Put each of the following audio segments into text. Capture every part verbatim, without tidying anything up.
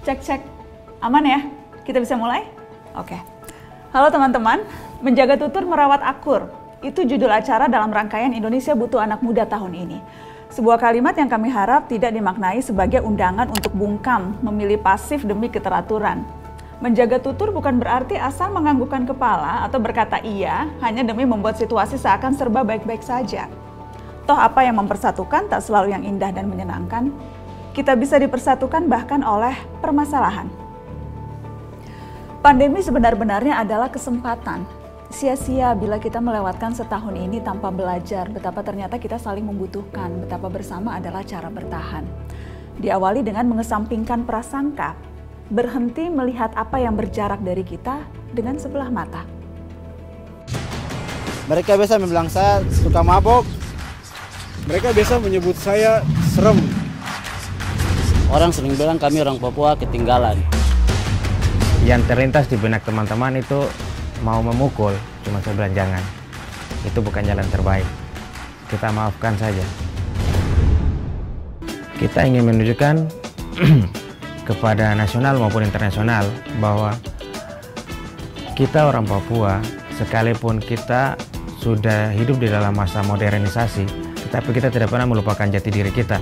Cek cek, aman ya? Kita bisa mulai? Oke. Halo teman-teman, menjaga tutur merawat akur. Itu judul acara dalam rangkaian Indonesia Butuh Anak Muda tahun ini. Sebuah kalimat yang kami harap tidak dimaknai sebagai undangan untuk bungkam, memilih pasif demi keteraturan. Menjaga tutur bukan berarti asal menganggukkan kepala atau berkata iya hanya demi membuat situasi seakan serba baik-baik saja. Toh apa yang mempersatukan tak selalu yang indah dan menyenangkan. Kita bisa dipersatukan bahkan oleh permasalahan. Pandemi sebenar-benarnya adalah kesempatan. Sia-sia bila kita melewatkan setahun ini tanpa belajar betapa ternyata kita saling membutuhkan, betapa bersama adalah cara bertahan. Diawali dengan mengesampingkan prasangka, berhenti melihat apa yang berjarak dari kita dengan sebelah mata. Mereka biasa membilang saya suka mabok. Mereka biasa menyebut saya serem. Orang sering bilang kami orang Papua ketinggalan. Yang terlintas di benak teman-teman itu mau memukul, cuma saya bilang jangan. Itu bukan jalan terbaik. Kita maafkan saja. Kita ingin menunjukkan kepada nasional maupun internasional bahwa kita orang Papua, sekalipun kita sudah hidup di dalam masa modernisasi, tetapi kita tidak pernah melupakan jati diri kita.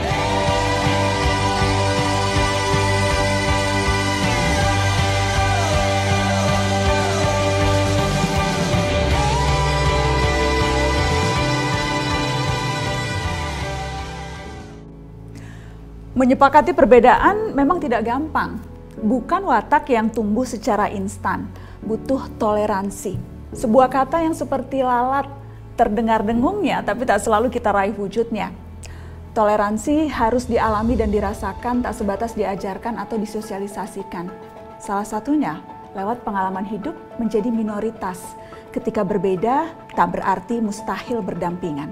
Menyepakati perbedaan memang tidak gampang. Bukan watak yang tumbuh secara instan, butuh toleransi. Sebuah kata yang seperti lalat, terdengar dengungnya tapi tak selalu kita raih wujudnya. Toleransi harus dialami dan dirasakan, tak sebatas diajarkan atau disosialisasikan. Salah satunya lewat pengalaman hidup menjadi minoritas. Ketika berbeda, tak berarti mustahil berdampingan.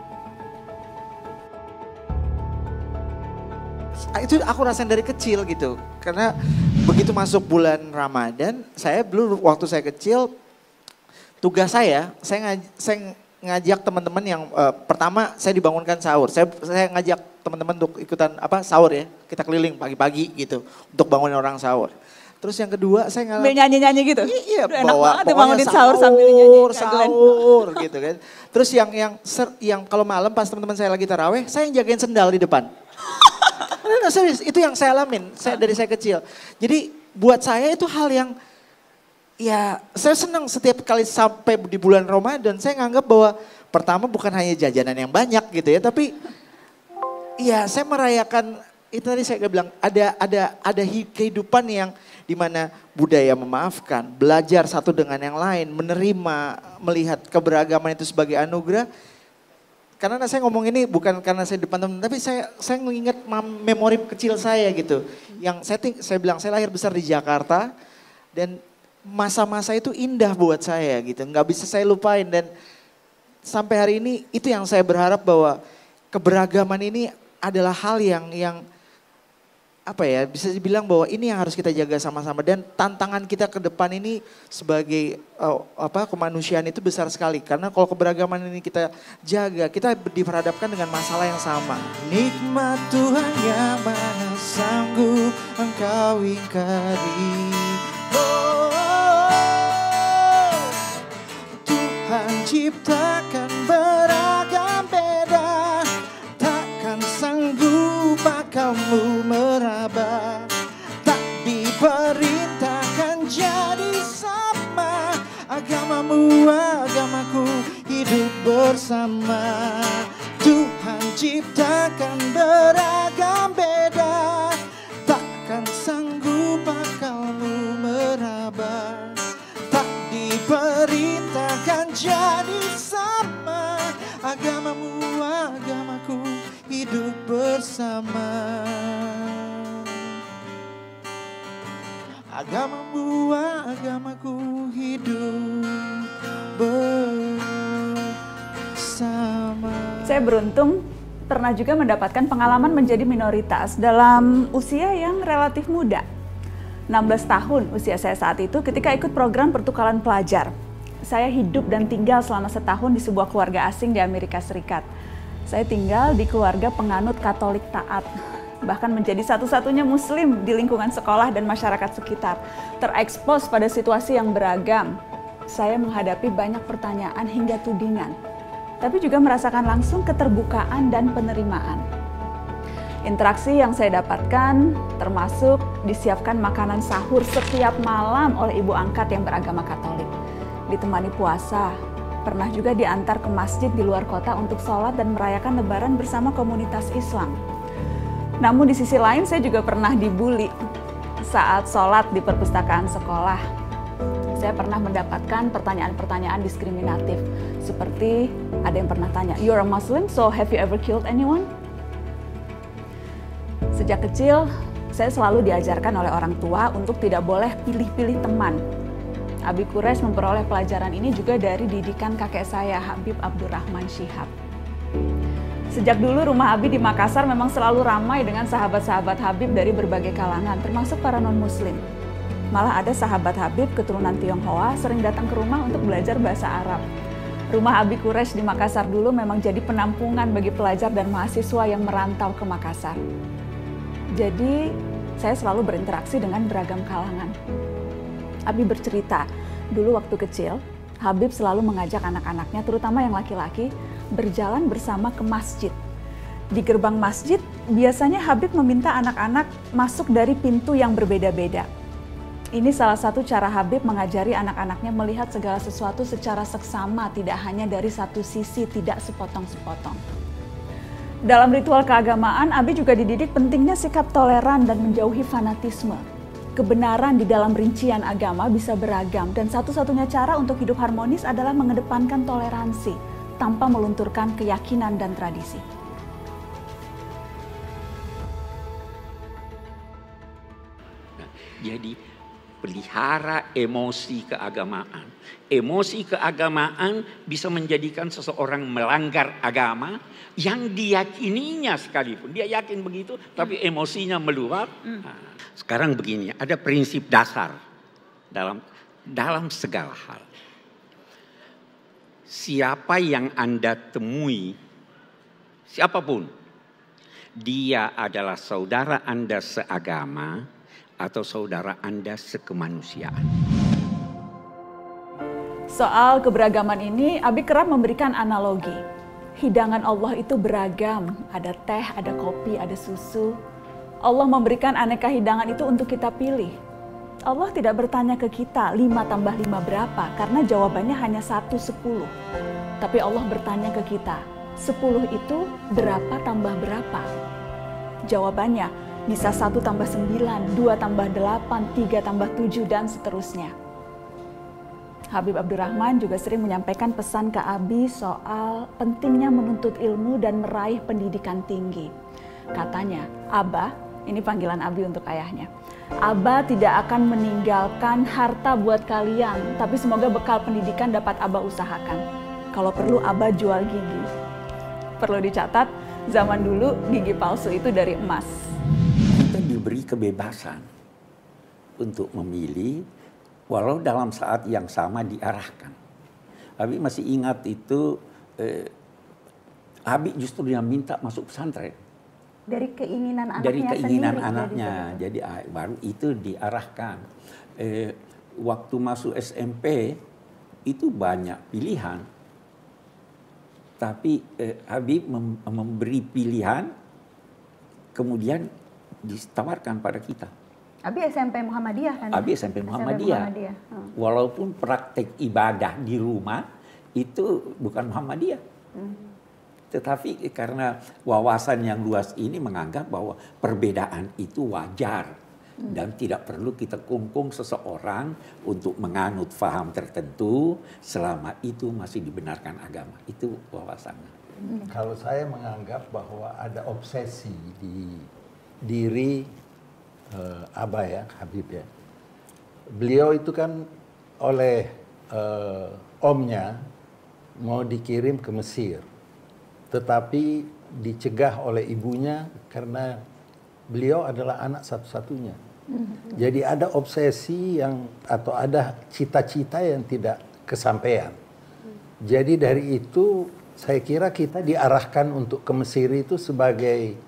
Itu aku rasain dari kecil gitu, karena begitu masuk bulan Ramadan, saya dulu waktu saya kecil, tugas saya, saya, ngaj saya ngajak teman-teman yang uh, pertama saya dibangunkan sahur, saya, saya ngajak teman-teman untuk ikutan apa sahur ya, kita keliling pagi-pagi gitu untuk bangunin orang sahur. Terus yang kedua saya ngalamin nyanyi-nyanyi gitu. Iya, enak bawa banget bangunin sahur sambil nyanyi. Sahur gitu kan. Terus yang yang ser, yang kalau malam pas teman-teman saya lagi taraweh, saya yang jagain sendal di depan. Nah, serius, itu yang saya alamin saya, dari saya kecil. Jadi buat saya itu hal yang ya saya senang setiap kali sampai di bulan Ramadan. Saya nganggap bahwa pertama bukan hanya jajanan yang banyak gitu ya. Tapi ya saya merayakan, itu tadi saya bilang ada ada ada kehidupan yang dimana budaya memaafkan, belajar satu dengan yang lain, menerima, melihat keberagaman itu sebagai anugerah. Karena saya ngomong ini bukan karena saya depan teman, tapi saya saya mengingat memori kecil saya gitu. Yang saya saya bilang saya lahir besar di Jakarta dan masa-masa itu indah buat saya gitu. Nggak bisa saya lupain dan sampai hari ini itu yang saya berharap bahwa keberagaman ini adalah hal yang yang apa ya, bisa dibilang bahwa ini yang harus kita jaga sama-sama dan tantangan kita ke depan ini sebagai uh, apa kemanusiaan itu besar sekali karena kalau keberagaman ini kita jaga, kita diperhadapkan dengan masalah yang sama. Nikmat Tuhan yang mana sanggup engkau ingkari. Oh, Tuhan ciptakan beragam beda, takkan sanggup kamu meraba, tak diperintahkan jadi sama. Agamamu, agamaku hidup bersama. Tuhan ciptakan beragam beda, takkan sanggup akalmu meraba, tak diperintahkan jadi sama. Agamamu, agamaku hidup bersama. Agamamu, agamaku hidup bersama. Saya beruntung pernah juga mendapatkan pengalaman menjadi minoritas dalam usia yang relatif muda. enam belas tahun usia saya saat itu ketika ikut program pertukaran pelajar. Saya hidup dan tinggal selama setahun di sebuah keluarga asing di Amerika Serikat. Saya tinggal di keluarga penganut Katolik taat. bahkan menjadi satu-satunya muslim di lingkungan sekolah dan masyarakat sekitar, terekspos pada situasi yang beragam. Saya menghadapi banyak pertanyaan hingga tudingan, tapi juga merasakan langsung keterbukaan dan penerimaan. Interaksi yang saya dapatkan termasuk disiapkan makanan sahur setiap malam oleh ibu angkat yang beragama Katolik, ditemani puasa, pernah juga diantar ke masjid di luar kota untuk sholat dan merayakan Lebaran bersama komunitas Islam. Namun di sisi lain saya juga pernah dibully saat sholat di perpustakaan sekolah. Saya pernah mendapatkan pertanyaan-pertanyaan diskriminatif, seperti ada yang pernah tanya, "You're a Muslim, so have you ever killed anyone?" Sejak kecil, saya selalu diajarkan oleh orang tua untuk tidak boleh pilih-pilih teman. Abi Quraisy memperoleh pelajaran ini juga dari didikan kakek saya, Habib Abdurrahman Shihab. Sejak dulu rumah Abi di Makassar memang selalu ramai dengan sahabat-sahabat Habib dari berbagai kalangan, termasuk para non-muslim. Malah ada sahabat Habib keturunan Tionghoa sering datang ke rumah untuk belajar bahasa Arab. Rumah Abi Quraisy di Makassar dulu memang jadi penampungan bagi pelajar dan mahasiswa yang merantau ke Makassar. Jadi, saya selalu berinteraksi dengan beragam kalangan. Abi bercerita, dulu waktu kecil, Habib selalu mengajak anak-anaknya, terutama yang laki-laki, berjalan bersama ke masjid. Di gerbang masjid, biasanya Habib meminta anak-anak masuk dari pintu yang berbeda-beda. Ini salah satu cara Habib mengajari anak-anaknya melihat segala sesuatu secara seksama, tidak hanya dari satu sisi, tidak sepotong-sepotong. Dalam ritual keagamaan, Abi juga dididik pentingnya sikap toleran dan menjauhi fanatisme. Kebenaran di dalam rincian agama bisa beragam dan satu-satunya cara untuk hidup harmonis adalah mengedepankan toleransi tanpa melunturkan keyakinan dan tradisi. Jadi pelihara emosi keagamaan. Emosi keagamaan bisa menjadikan seseorang melanggar agama yang diyakininya sekalipun. Dia yakin begitu, tapi emosinya meluap. Nah, sekarang begini, ada prinsip dasar dalam dalam segala hal. Siapa yang Anda temui, siapapun, dia adalah saudara Anda seagama atau saudara Anda sekemanusiaan. Soal keberagaman ini, Abi kerap memberikan analogi. Hidangan Allah itu beragam, ada teh, ada kopi, ada susu. Allah memberikan aneka hidangan itu untuk kita pilih. Allah tidak bertanya ke kita, lima tambah lima berapa, karena jawabannya hanya satu, sepuluh. Tapi Allah bertanya ke kita, sepuluh itu berapa tambah berapa? Jawabannya, bisa satu tambah sembilan, dua tambah delapan, tiga tambah tujuh, dan seterusnya. Habib Abdurrahman juga sering menyampaikan pesan ke Abi soal pentingnya menuntut ilmu dan meraih pendidikan tinggi. Katanya, Abah, ini panggilan Abi untuk ayahnya, Abah tidak akan meninggalkan harta buat kalian, tapi semoga bekal pendidikan dapat Abah usahakan. Kalau perlu Abah jual gigi. Perlu dicatat, zaman dulu gigi palsu itu dari emas. Kita diberi kebebasan untuk memilih, walau dalam saat yang sama diarahkan. Abi masih ingat itu, eh, Abi justru yang minta masuk pesantren. Dari keinginan anaknya Dari keinginan sendiri, anaknya, jadi, jadi baru itu diarahkan. Eh, waktu masuk S M P itu banyak pilihan, tapi eh, Abi mem memberi pilihan, kemudian ditawarkan pada kita. Abi S M P Muhammadiyah kan? Abi S M P Muhammadiyah. Muhammadiyah. Hmm. Walaupun praktek ibadah di rumah itu bukan Muhammadiyah. Hmm. Tetapi karena wawasan yang luas ini menganggap bahwa perbedaan itu wajar. Hmm. Dan tidak perlu kita kungkung seseorang untuk menganut faham tertentu selama itu masih dibenarkan agama. Itu wawasannya. Hmm. Kalau saya menganggap bahwa ada obsesi di diri Uh, Abah ya, Habib ya. Beliau itu kan oleh uh, omnya mau dikirim ke Mesir. Tetapi dicegah oleh ibunya karena beliau adalah anak satu-satunya. Mm-hmm. Jadi ada obsesi yang atau ada cita-cita yang tidak kesampaian. Mm-hmm. Jadi dari itu saya kira kita diarahkan untuk ke Mesir itu sebagai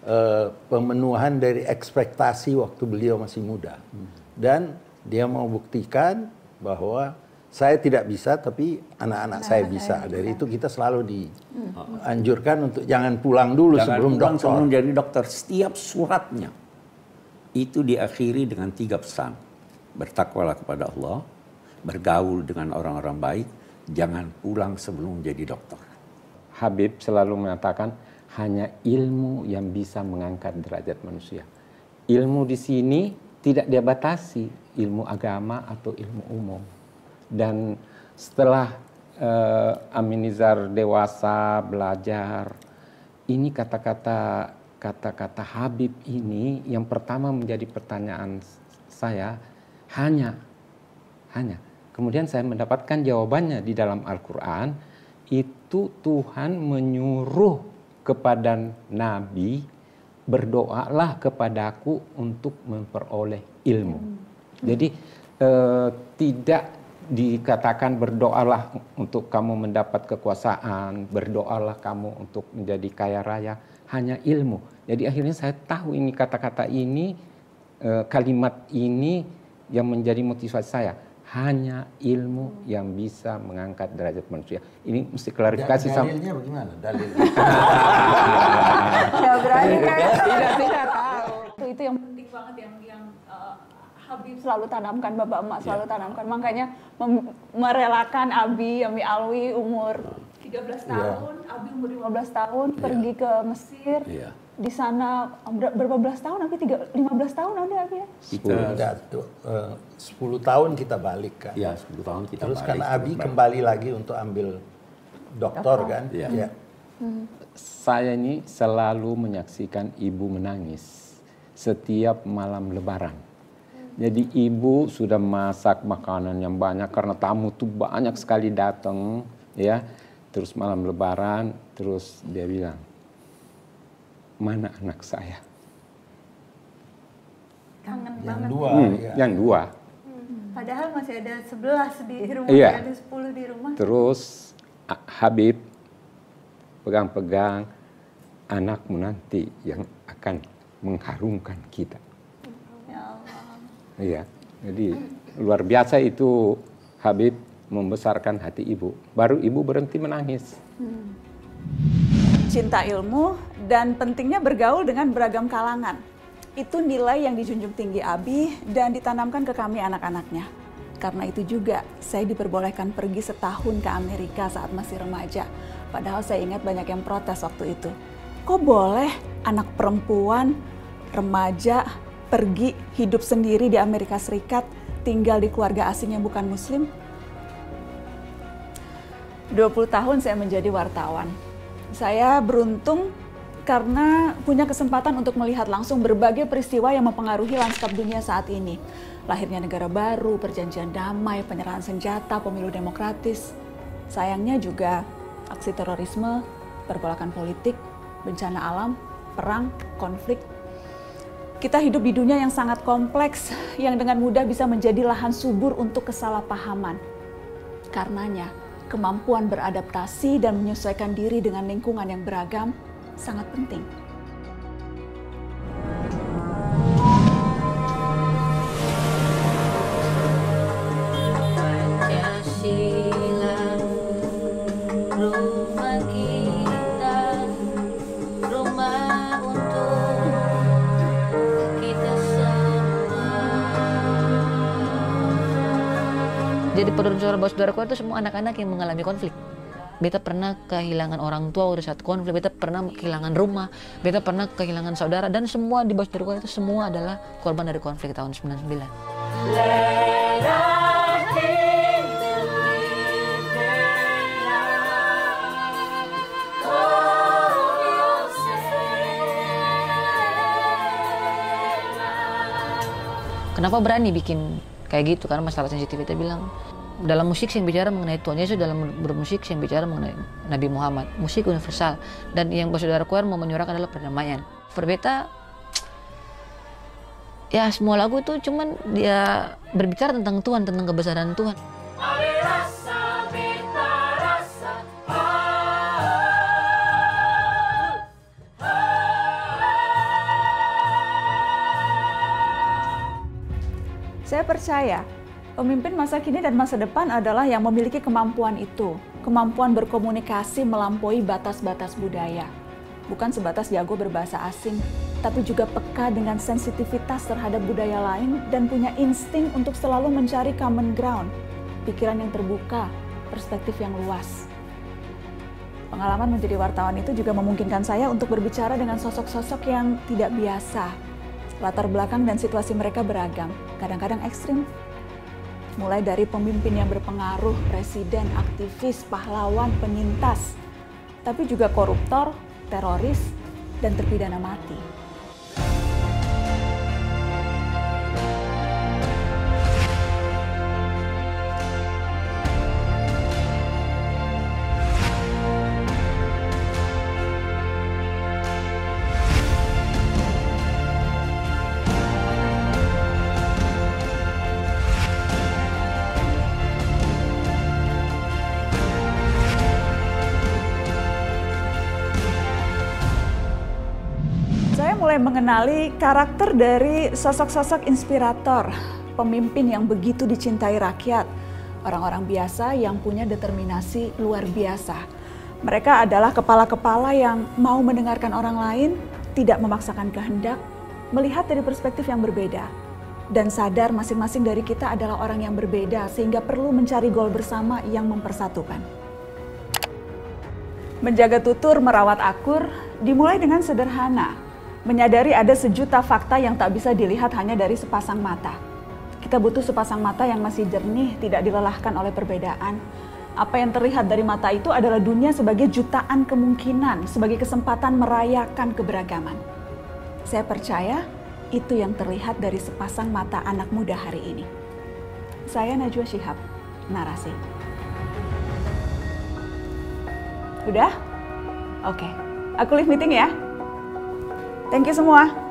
uh, pemenuhan dari ekspektasi waktu beliau masih muda. Dan dia mau buktikan bahwa saya tidak bisa, tapi anak-anak saya bisa. Dari itu kita selalu dianjurkan untuk jangan pulang dulu jangan sebelum pulang dokter. Sebelum jadi dokter. Setiap suratnya itu diakhiri dengan tiga pesan. Bertakwalah kepada Allah, bergaul dengan orang-orang baik, jangan pulang sebelum jadi dokter. Habib selalu mengatakan hanya ilmu yang bisa mengangkat derajat manusia. Ilmu di sini tidak dibatasi, ilmu agama atau ilmu umum. Dan setelah uh, Aminizar dewasa, belajar, ini kata-kata kata-kata Habib ini yang pertama menjadi pertanyaan saya hanya hanya. Kemudian saya mendapatkan jawabannya di dalam Al-Quran, itu Tuhan menyuruh kepada Nabi, berdoalah kepadaku untuk memperoleh ilmu. Jadi uh, tidak dikatakan berdoalah untuk kamu mendapat kekuasaan, berdoalah kamu untuk menjadi kaya raya, hanya ilmu. Jadi akhirnya saya tahu ini kata-kata ini, kalimat ini yang menjadi motivasi saya. Hanya ilmu yang bisa mengangkat derajat manusia. Ini mesti klarifikasi. Dalilnya bagaimana? Dalilnya. Ya berani kan? Tidak, tidak tahu. Itu, itu yang penting banget yang yang uh, Habib selalu tanamkan, Bapak Emak selalu yeah. tanamkan. Makanya mem- merelakan Abi, Ami Alwi umur tiga belas tahun, yeah. Abi umur lima belas tahun yeah. pergi ke Mesir. Yeah. Di sana ber- berapa belas tahun? Abi tiga, lima belas tahun ada Abi ya? Kita uh, sepuluh tahun kita balik kan. Ya, sepuluh tahun kita Terus balik. kan Abi kembali lagi untuk ambil doktor kan. Ya. Ya. Hmm. Saya ini selalu menyaksikan ibu menangis setiap malam lebaran. Jadi ibu sudah masak makanan yang banyak karena tamu tuh banyak sekali datang, ya. Terus malam lebaran, terus dia bilang, mana anak saya? Kangen Yang banget. dua. Hmm, Ya. Yang dua. Hmm. Padahal masih ada sebelas di rumah, Iya. ada sepuluh di rumah. Terus Habib pegang-pegang anakmu nanti yang akan mengharumkan kita. Ya Allah. Iya, jadi luar biasa itu Habib membesarkan hati ibu. Baru ibu berhenti menangis. Hmm. Cinta ilmu dan pentingnya bergaul dengan beragam kalangan. Itu nilai yang dijunjung tinggi Abi dan ditanamkan ke kami anak-anaknya. Karena itu juga saya diperbolehkan pergi setahun ke Amerika saat masih remaja. Padahal saya ingat banyak yang protes waktu itu. Kok boleh anak perempuan, remaja, pergi hidup sendiri di Amerika Serikat, tinggal di keluarga asing yang bukan muslim? dua puluh tahun saya menjadi wartawan. Saya beruntung karena punya kesempatan untuk melihat langsung berbagai peristiwa yang mempengaruhi lanskap dunia saat ini. Lahirnya negara baru, perjanjian damai, penyerahan senjata, pemilu demokratis. Sayangnya juga aksi terorisme, pergolakan politik, bencana alam, perang, konflik. Kita hidup di dunia yang sangat kompleks, yang dengan mudah bisa menjadi lahan subur untuk kesalahpahaman. Karenanya, kemampuan beradaptasi dan menyesuaikan diri dengan lingkungan yang beragam sangat penting. Jadi pada saudara-saudaraku itu semua anak-anak yang mengalami konflik. Beta pernah kehilangan orang tua udah saat konflik, beta pernah kehilangan rumah, beta pernah kehilangan saudara, dan semua di bawah saudaraku itu semua adalah korban dari konflik tahun sembilan puluh sembilan. Kenapa berani bikin kayak gitu? Karena masalah sensitif. Kita bilang dalam musik yang bicara mengenai Tuhan Yesus, dalam bermusik yang bicara mengenai Nabi Muhammad, musik universal, dan yang bersaudara kuar mau menyuarakan adalah perdamaian. Perbeta ya semua lagu itu cuman dia berbicara tentang Tuhan, tentang kebesaran Tuhan. Saya percaya pemimpin masa kini dan masa depan adalah yang memiliki kemampuan itu, kemampuan berkomunikasi melampaui batas-batas budaya. Bukan sebatas jago berbahasa asing, tapi juga peka dengan sensitivitas terhadap budaya lain dan punya insting untuk selalu mencari common ground, pikiran yang terbuka, perspektif yang luas. Pengalaman menjadi wartawan itu juga memungkinkan saya untuk berbicara dengan sosok-sosok yang tidak biasa. Latar belakang dan situasi mereka beragam, kadang-kadang ekstrim. Mulai dari pemimpin yang berpengaruh, presiden, aktivis, pahlawan, penyintas, tapi juga koruptor, teroris, dan terpidana mati. Mulai mengenali karakter dari sosok-sosok inspirator, pemimpin yang begitu dicintai rakyat, orang-orang biasa yang punya determinasi luar biasa. Mereka adalah kepala-kepala yang mau mendengarkan orang lain, tidak memaksakan kehendak, melihat dari perspektif yang berbeda, dan sadar masing-masing dari kita adalah orang yang berbeda sehingga perlu mencari goal bersama yang mempersatukan. Menjaga tutur merawat akur dimulai dengan sederhana. Menyadari ada sejuta fakta yang tak bisa dilihat hanya dari sepasang mata. Kita butuh sepasang mata yang masih jernih, tidak dilelahkan oleh perbedaan. Apa yang terlihat dari mata itu adalah dunia sebagai jutaan kemungkinan, sebagai kesempatan merayakan keberagaman. Saya percaya itu yang terlihat dari sepasang mata anak muda hari ini. Saya Najwa Shihab, Narasi. Udah? Oke, aku leave meeting ya. Thank you semua.